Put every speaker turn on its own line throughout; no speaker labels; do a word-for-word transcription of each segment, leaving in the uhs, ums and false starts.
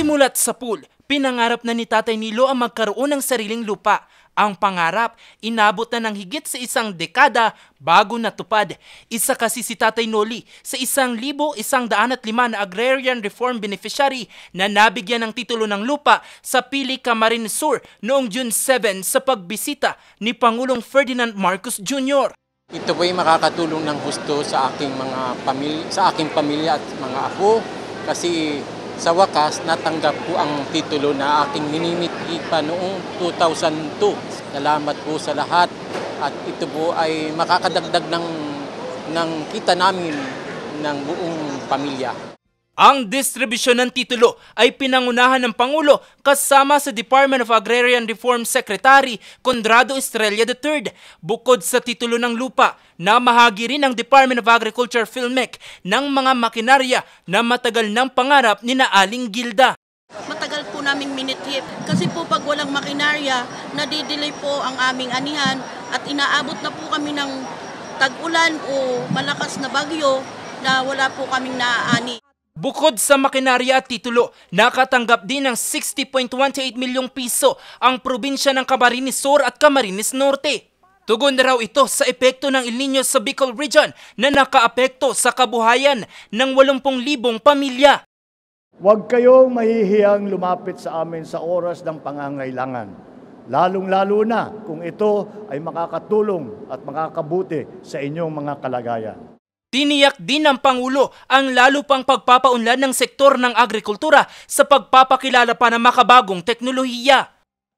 Simulat sa pool, pinangarap na ni Tatay Nilo ang magkaroon ng sariling lupa. Ang pangarap, inabot na ng higit sa isang dekada bago natupad. Isa kasi si Tatay Noli sa isang libo isang daan at lima na Agrarian Reform Beneficiary na nabigyan ng titulo ng lupa sa Pili, Camarines Sur noong June seven sa pagbisita ni Pangulong Ferdinand Marcos Junior
Ito po ay makakatulong ng husto sa aking mga pamilya, sa aking pamilya at mga apo kasi sa wakas natanggap ko ang titulo na aking minimiti pa noong two thousand two. Salamat po sa lahat at ito po ay makakadagdag ng, ng kita namin ng buong pamilya.
Ang distribusyon ng titulo ay pinangunahan ng Pangulo kasama sa Department of Agrarian Reform Secretary Conrado Estrella the third. Bukod sa titulo ng lupa, namahagi rin ang Department of Agriculture PhilMec ng mga makinarya na matagal ng pangarap ni na Aling Gilda.
Matagal po naming minitip kasi po pag walang makinarya, nadidelay po ang aming anihan at inaabot na po kami ng tag-ulan o malakas na bagyo na wala po kaming naaani.
Bukod sa makinarya at titulo, nakatanggap din ng sixty point one eight milyong piso ang probinsya ng Camarines Sur at Camarines Norte. Tugon na raw ito sa epekto ng El Nino sa Bicol Region na nakaapekto sa kabuhayan ng eighty libong pamilya.
Huwag kayong mahihiyang lumapit sa amin sa oras ng pangangailangan, lalong-lalo na kung ito ay makakatulong at makakabuti sa inyong mga kalagayan.
Tiniyak din ng Pangulo ang lalo pang pagpapaunlad ng sektor ng agrikultura sa pagpapakilala pa ng makabagong teknolohiya.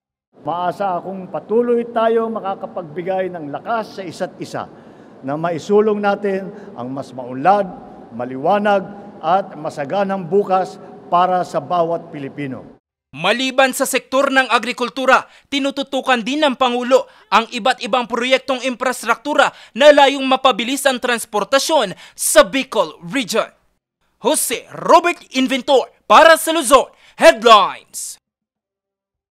Maasa akong patuloy tayo makakapagbigay ng lakas sa isa't isa na maisulong natin ang mas maunlad, maliwanag at masaganang bukas para sa bawat Pilipino.
Maliban sa sektor ng agrikultura, tinututukan din ng Pangulo ang iba't ibang proyektong infrastruktura na layong mapabilis ang transportasyon sa Bicol Region. Jose Robert Inventor para sa Luzon Headlines.